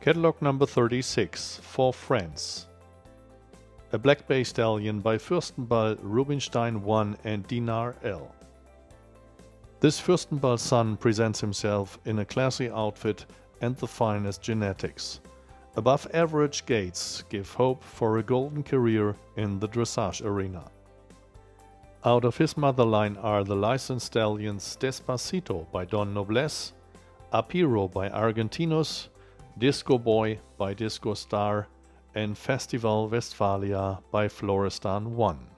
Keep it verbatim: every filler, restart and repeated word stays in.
Catalog number thirty-six, For Friends. A black bay stallion by Fürstenball, Rubinstein one and Dinar L. This Fürstenball son presents himself in a classy outfit and the finest genetics. Above average gaits give hope for a golden career in the dressage arena. Out of his mother line are the licensed stallions Despacito by Don Noblesse, Apiro by Argentinus, Disco Boy by Disco Star, and Festival Westphalia by Florestan one.